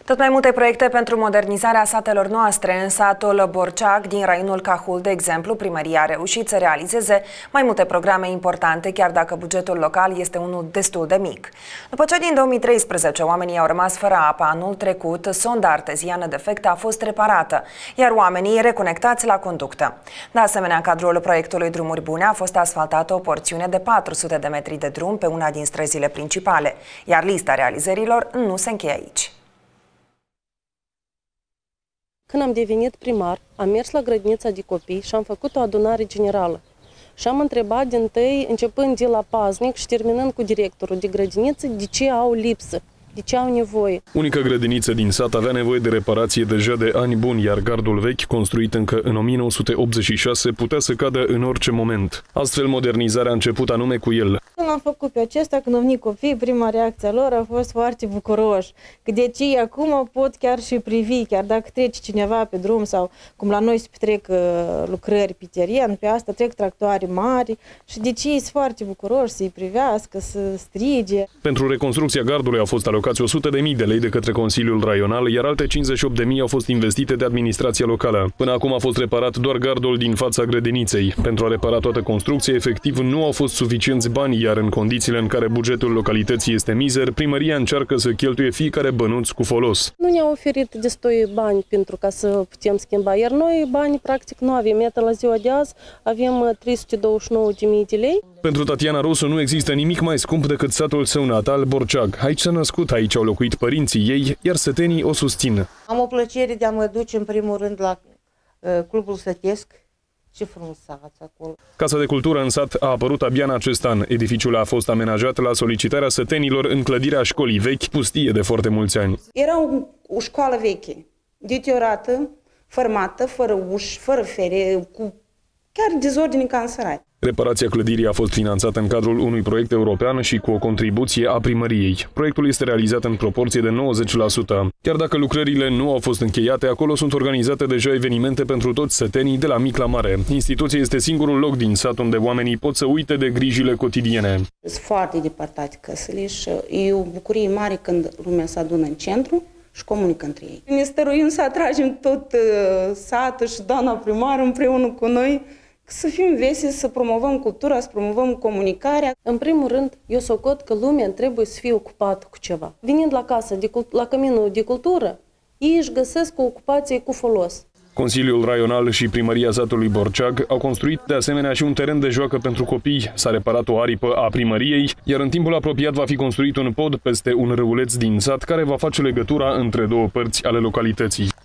Tot mai multe proiecte pentru modernizarea satelor noastre. În satul Borceag, din raionul Cahul, de exemplu, primăria a reușit să realizeze mai multe programe importante, chiar dacă bugetul local este unul destul de mic. După ce din 2013 oamenii au rămas fără apă, anul trecut, sonda arteziană defectă a fost reparată, iar oamenii reconectați la conductă. De asemenea, în cadrul proiectului Drumuri Bune a fost asfaltată o porțiune de 400 de metri de drum pe una din străzile principale, iar lista realizărilor nu se încheie aici. Când am devenit primar, am mers la grădinița de copii și am făcut o adunare generală. Și am întrebat dintâi, începând de la paznic și terminând cu directorul de grădiniță, de ce au lipsă, de ce au nevoie. Unica grădiniță din sat avea nevoie de reparație deja de ani buni, iar gardul vechi, construit încă în 1986, putea să cadă în orice moment. Astfel, modernizarea a început anume cu el. Când am făcut pe acesta, când au venit copii, prima reacție a lor a fost foarte bucuroși. Că de ce acum pot chiar și privi, chiar dacă trece cineva pe drum sau cum la noi se petrec lucrări pe teren, pe asta trec tractoare mari și de ce sunt foarte bucuroși să-i privească, să strige. Pentru reconstrucția gardului au fost alocați 100.000 de lei de către Consiliul Raional, iar alte 58.000 au fost investite de administrația locală. Până acum a fost reparat doar gardul din fața grădiniței. Pentru a repara toată construcția, efectiv nu au fost suficienți bani, iar în condițiile în care bugetul localității este mizer, primăria încearcă să cheltuie fiecare bănuț cu folos. Nu ne-au oferit destui bani pentru ca să putem schimba, iar noi bani practic nu avem. Iată, la ziua de azi avem 329.000 de lei. Pentru Tatiana Rusu nu există nimic mai scump decât satul său natal, Borceag. Aici s-a născut, aici au locuit părinții ei, iar sătenii o susțin. Am o plăcere de a mă duce în primul rând la clubul sătesc. Ce frumusați acolo! Casa de cultură în sat a apărut abia în acest an. Edificiul a fost amenajat la solicitarea sătenilor în clădirea școlii vechi, pustie de foarte mulți ani. Era o școală veche, deteriorată, fărâmată, fără uși, fără fere, cu chiar dezordine ca în sărai. Reparația clădirii a fost finanțată în cadrul unui proiect european și cu o contribuție a primăriei. Proiectul este realizat în proporție de 90%. Chiar dacă lucrările nu au fost încheiate, acolo sunt organizate deja evenimente pentru toți sătenii de la mic la mare. Instituția este singurul loc din sat unde oamenii pot să uite de grijile cotidiene. Sunt foarte depărtate căsile și e o bucurie mare când lumea se adună în centru și comunică între ei. Ne stăruim să atragem tot satul și doamna primară împreună cu noi, să fim veseli, să promovăm cultura, să promovăm comunicarea. În primul rând, eu socot că lumea trebuie să fie ocupată cu ceva. Venind la casă, la căminul de cultură, ei își găsesc o ocupație cu folos. Consiliul Raional și primăria satului Borceag au construit de asemenea și un teren de joacă pentru copii. S-a reparat o aripă a primăriei, iar în timpul apropiat va fi construit un pod peste un râuleț din sat care va face legătura între două părți ale localității.